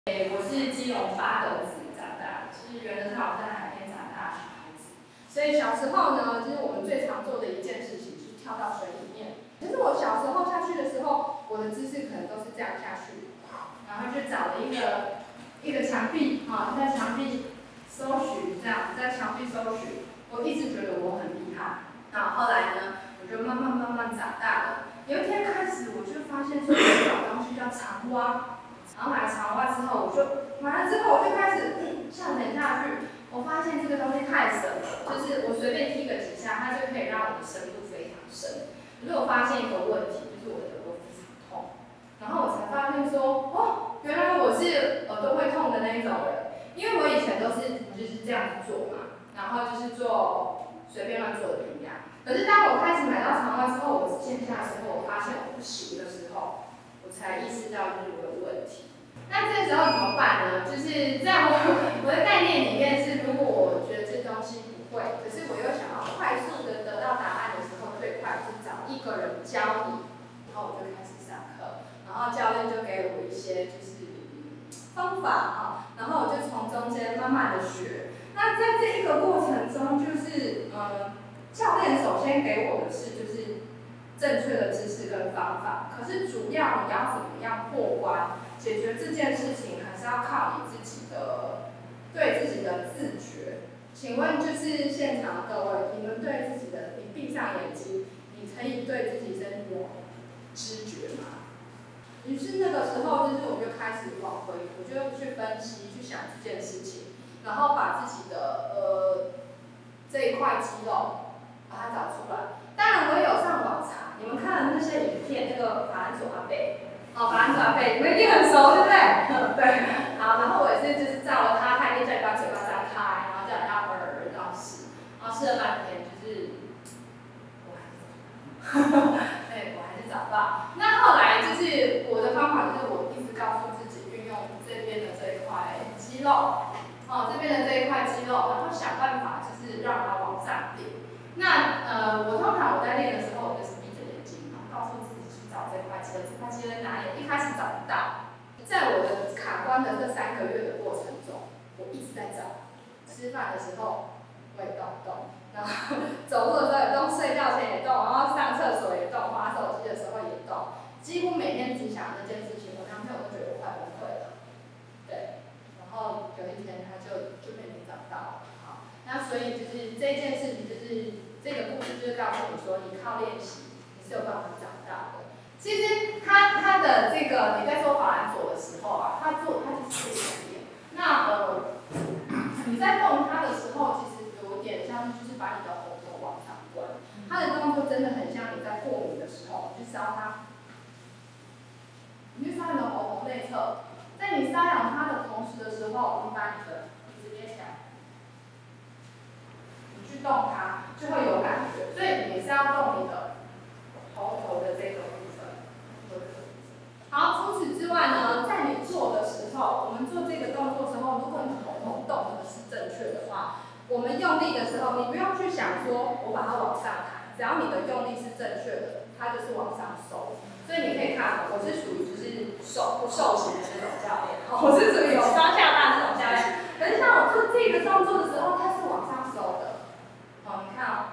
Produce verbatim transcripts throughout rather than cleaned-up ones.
我是基隆八斗子长大，就是原来是我在海边长大的小孩子。所以小时候呢，就是我们最常做的一件事情就是跳到水里面。其实我小时候下去的时候，我的姿势可能都是这样下去，然后就找了一个一个墙壁啊，在墙壁搜寻这样，在墙壁搜寻。我一直觉得我很厉害，然后后来呢，我就慢慢慢慢长大了。有一天开始，我就发现说有一种东西叫长蛙。然后买了长蛙之后，我就买了之后我就开始嗯下潜下去。我发现这个东西太深了，就是我随便踢个几下，它就可以让我的深度非常深。可是我发现一个问题，就是我的耳朵非常痛。然后我才发现说，哦，原来我是耳朵会痛的那一种人，因为我以前都是就是这样子做嘛，然后就是做随便乱做的评价。可是当我开始买到长蛙之后，我只线下的时候，我发现我不行的时候，我才意识到就是我有问题。那这时候怎么办呢？就是在我我的概念里面是，如果我觉得这东西不会，可是我又想要快速的得到答案的时候，最快是找一个人教你，然后我就开始上课，然后教练就给我一些就是方法啊，然后我就从中间慢慢的学。那在这一个过程中，就是嗯，教练首先给我的是就是正确的知识跟方法，可是主要你要怎么样过关？解决这件事情还是要靠你自己的对自己的自觉。请问，就是现场的各位，你们对自己的，你闭上眼睛，你可以对自己身体有知觉吗？于是那个时候，就是我就开始往回，我就去分析，去想这件事情，然后把自己的呃这一块肌肉把它找出来。当然，我也有上网查，你们看的那些影片，那个法兰索阿贝。哦，法兰索阿贝，你们一定很熟，对不对？嗯，对。好，然后我也是就是照了他，他一定叫你把嘴巴张开，然后叫你要耳，然后试，然后试了半天，就是我还是对，我还是找不到。那后来就是我的方法就是我一直告诉自己运用这边的这一块肌肉，哦，这边的这一块肌肉，然后想办法就是让它往上顶。那呃，我通常我在练的时候，我就是闭着眼睛，然后告诉自己去找这块肌肉，这块肌肉在哪里？一开始找不到，在我的卡关的这三个月的过程中，我一直在找。吃饭的时候我也动动，然后走路的时候也动，睡觉前也动，然后上厕所也动，滑手机的时候也动。几乎每天只想这件事情，我男朋友都觉得我快崩溃了。对，然后有一天他就就被你找到了。好，那所以就是这件事情，就是这个故事就是告诉你说，你靠练习你是有办法找到的。其实他他的这个你在做法兰索的时候啊，他做他就是这个练。那呃你在动它的时候，其实有点像就是把你的喉头往上关。它的动作真的很像你在过敏的时候，你去搔它，你去搔你的喉头内侧，在你搔痒它的同时的时候，你把你的鼻子捏起来，你去动它就会有感觉。所以你是要动你的喉头的这个部分。好，除此之外呢，在你做的时候，我们做这个动作的时候，如果你喉头动的是正确的话，我们用力的时候，你不用去想说我把它往上抬，只要你的用力是正确的，它就是往上收。所以你可以看，我是属于就是瘦瘦型的那种教练，我是属于有双下巴那种教练。可是像我做这个动作的时候，它是往上收的。好，你看哦。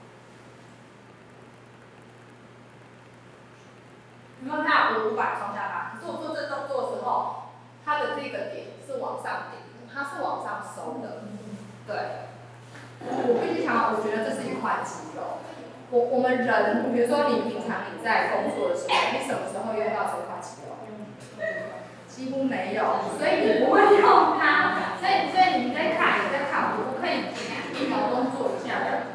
有没有看我无法双下巴？可是我做这动作的时候，它的这个点是往上顶的，它是往上收的。对，我必须强调，我觉得这是一块肌肉。我我们人，比如说你平常你在工作的时候，你什么时候用到这块肌肉？几乎没有，所以你不会用它。所以所以你在看，你在看，我可以一秒钟做一下的。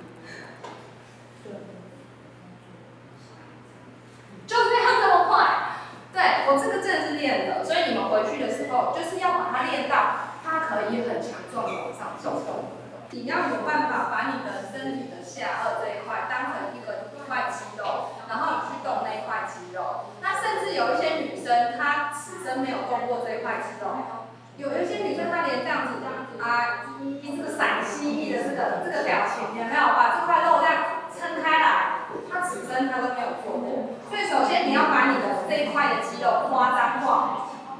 就是要这么快，对我这个真的是练的，所以你们回去的时候就是要把它练到，它可以很强壮的往上走动。你要有办法把你的身体的下颚这一块当成一个一块肌肉，然后你去动那一块肌肉。那甚至有一些女生，她此生没有动过这一块肌肉，有一些女生她连这样子啊，一这个闪蜥蜴的这个这个表情，有没有把这块肉这样撑开来？她此生她都没有做过。所以首先你要把你的这一块的肌肉夸张化，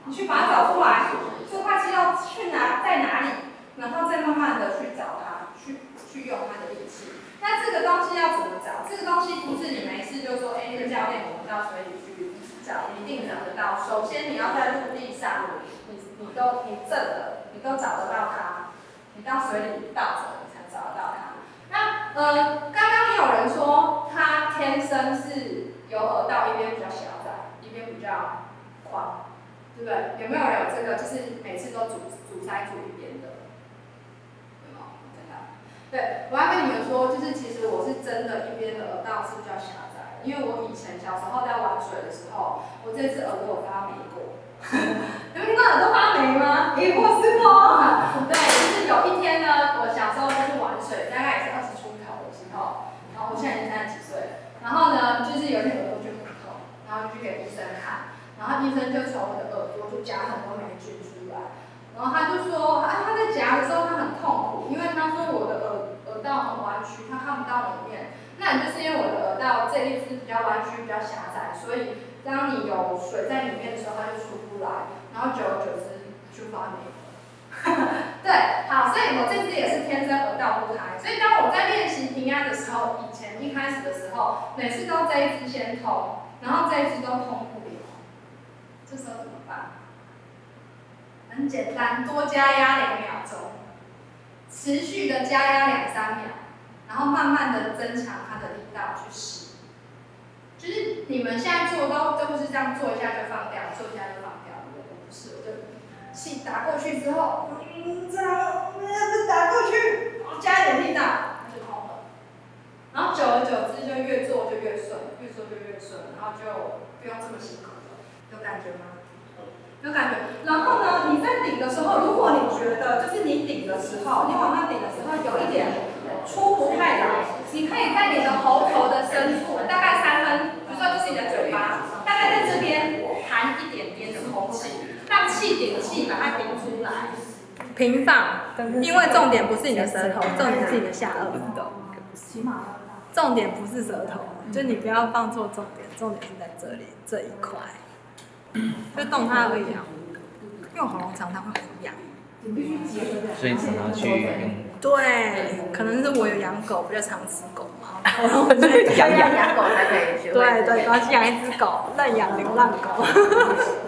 你去把它找出来，塑化剂要去哪在哪里，然后再慢慢的去找它，去去用它的力气。那这个东西要怎么找？这个东西不是你没事就说，哎，那个教练我们到水里去找，你一定找得到。首先你要在陆地上，你你都你正的，你都找得到它，你到水里倒着，你才找得到它。那呃，刚刚也有人说他天生是有耳道一边比较狭窄，一边比较宽，对不对？有没有人有这个？就是每次都阻阻塞住一边的，有没有？真的？对，我要跟你们说，就是其实我是真的，一边的耳道是比较狭窄的，因为我以前小时候在玩水的时候，我这只耳朵有发霉过。你们听过耳朵发霉吗？诶，我是过。对，就是有一天呢，我小时候就是玩水，大概也是二十出头的时候，然后我现在已经三十几岁，然后呢，就是有一天耳朵就很痛，然后就去给医生看，然后医生就从我的耳朵就夹很多霉菌出来，然后他就说，哎，他在夹的时候他很痛苦，因为他说我的耳耳道很弯曲，他看不到里面，那就是因为我的耳道这一支比较弯曲，比较狭窄，所以当你有水在里面的时候，它就出不来，然后久而久之就发霉了。对，好，所以我这支也是天生耳道不开，所以当我在练习平压的时候，以前一开始的时候，每次都这一支先通，然后这一支都通不了，这时候怎么办？很简单，多加压两秒钟，持续的加压两三秒，然后慢慢的增强它的力道去使。就是你们现在做都都不是这样做一下就放掉，做一下就放掉，我不是，我就气打过去之后，嗯，这样，嗯，打过去，加一点力道，它就通了。然后久而久之就越做就越顺，越做就越顺，然后就不用这么辛苦了，有感觉吗？有感觉。然后呢，你在顶的时候，如果你觉得就是你顶的时候，你往上顶的时候有一点出不太来，你可以在你的喉头的深处，大概三分，比如说就是你的嘴巴，大概在这边含一点点的空气，让气顶气把它顶出来，平放。因为重点不是你的舌头，重点是你的下颚。重点不是舌头，就你不要放错重点，重点是在这里这一块。就动它而已啊，因为我喉咙常常会很痒， 所以常常去用。 对，可能是我有养狗，比较常吃狗嘛，然后我就养养养狗才可以学会。 对对，然后去养一只狗，认养流浪狗。